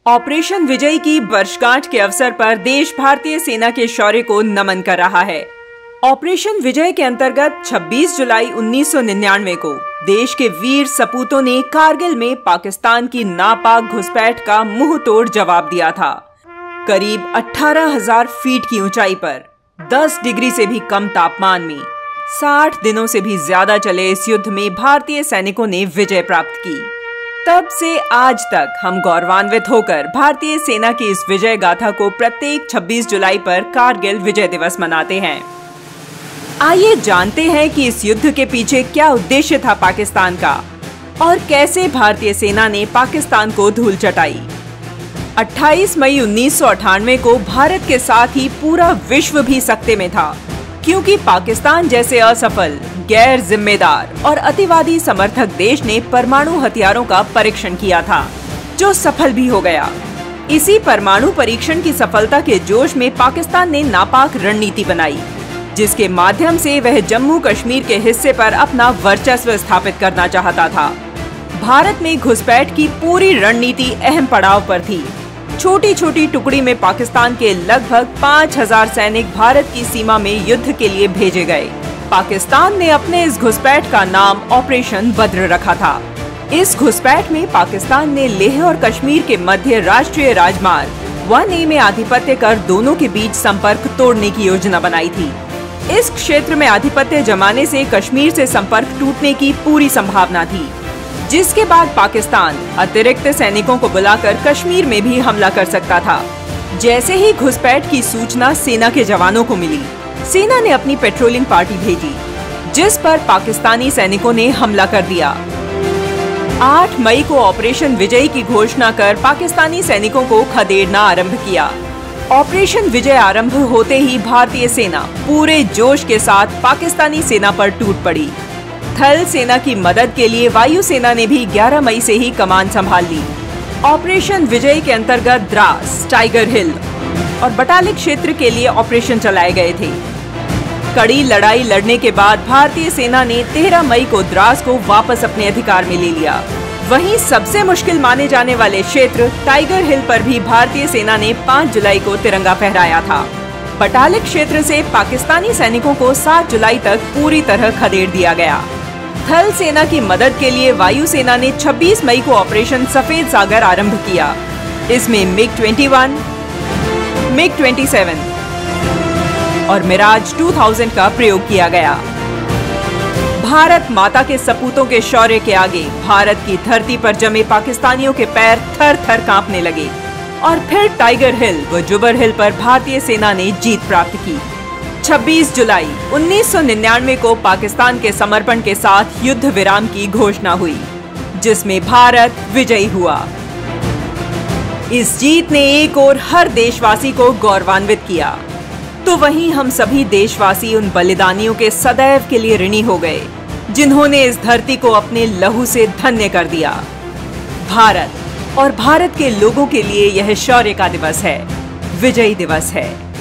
Operation विजय की वर्षगांठ के अवसर पर देश भारतीय सेना के शौर्य को नमन कर रहा है। ऑपरेशन विजय के अंतर्गत 26 जुलाई 1999 को देश के वीर सपूतों ने कारगिल में पाकिस्तान की नापाक घुसपैठ का मुंह तोड़ जवाब दिया था। करीब 18,000 फीट की ऊंचाई पर 10 डिग्री से भी कम तापमान में 60 दिनों से भी ज्यादा चले इस युद्ध में भारतीय सैनिकों ने विजय प्राप्त की। तब से आज तक हम गौरवान्वित होकर भारतीय सेना की इस विजय गाथा को प्रत्येक 26 जुलाई पर कारगिल विजय दिवस मनाते हैं। आइए जानते हैं कि इस युद्ध के पीछे क्या उद्देश्य था पाकिस्तान का और कैसे भारतीय सेना ने पाकिस्तान को धूल चटाई। 28 मई 1998 को भारत के साथ ही पूरा विश्व भी सकते में था, क्योंकि पाकिस्तान जैसे असफल, गैर जिम्मेदार और अतिवादी समर्थक देश ने परमाणु हथियारों का परीक्षण किया था, जो सफल भी हो गया। इसी परमाणु परीक्षण की सफलता के जोश में पाकिस्तान ने नापाक रणनीति बनाई, जिसके माध्यम से वह जम्मू कश्मीर के हिस्से पर अपना वर्चस्व स्थापित करना चाहता था। भारत में घुसपैठ की पूरी रणनीति अहम पड़ाव पर थी। छोटी छोटी टुकड़ी में पाकिस्तान के लगभग 5,000 सैनिक भारत की सीमा में युद्ध के लिए भेजे गए। पाकिस्तान ने अपने इस घुसपैठ का नाम ऑपरेशन बद्र रखा था। इस घुसपैठ में पाकिस्तान ने लेह और कश्मीर के मध्य राष्ट्रीय राजमार्ग 1A में आधिपत्य कर दोनों के बीच संपर्क तोड़ने की योजना बनाई थी। इस क्षेत्र में आधिपत्य जमाने से कश्मीर से संपर्क टूटने की पूरी संभावना थी, जिसके बाद पाकिस्तान अतिरिक्त सैनिकों को बुलाकर कश्मीर में भी हमला कर सकता था। जैसे ही घुसपैठ की सूचना सेना के जवानों को मिली, सेना ने अपनी पेट्रोलिंग पार्टी भेजी, जिस पर पाकिस्तानी सैनिकों ने हमला कर दिया। 8 मई को ऑपरेशन विजय की घोषणा कर पाकिस्तानी सैनिकों को खदेड़ना आरंभ किया। ऑपरेशन विजय आरंभ होते ही भारतीय सेना पूरे जोश के साथ पाकिस्तानी सेना पर टूट पड़ी। थल सेना की मदद के लिए वायुसेना ने भी 11 मई से ही कमान संभाल ली। ऑपरेशन विजय के अंतर्गत द्रास, टाइगर हिल और बटालिक क्षेत्र के लिए ऑपरेशन चलाए गए थे। कड़ी लड़ाई लड़ने के बाद भारतीय सेना ने 13 मई को द्रास को वापस अपने अधिकार में ले लिया। वहीं सबसे मुश्किल माने जाने वाले क्षेत्र टाइगर हिल पर भी भारतीय सेना ने 5 जुलाई को तिरंगा फहराया था। बटालिक क्षेत्र से पाकिस्तानी सैनिकों को 7 जुलाई तक पूरी तरह खदेड़ दिया गया। थल सेना की मदद के लिए वायुसेना ने 26 मई को ऑपरेशन सफेद सागर आरंभ किया। इसमें MiG-21, MiG-27 और मिराज 2000 का प्रयोग किया गया। भारत माता के सपूतों के शौर्य के आगे भारत की धरती पर जमे पाकिस्तानियों के पैर थर थर कांपने लगे और फिर टाइगर हिल व जुबर हिल पर भारतीय सेना ने जीत प्राप्त की। 26 जुलाई 1999 को पाकिस्तान के समर्पण के साथ युद्ध विराम की घोषणा हुई, जिसमें भारत विजयी हुआ। इस जीत ने एक और हर देशवासी को गौरवान्वित किया, तो वहीं हम सभी देशवासी उन बलिदानियों के सदैव के लिए ऋणी हो गए, जिन्होंने इस धरती को अपने लहू से धन्य कर दिया। भारत और भारत के लोगों के लिए यह शौर्य का दिवस है, विजयी दिवस है।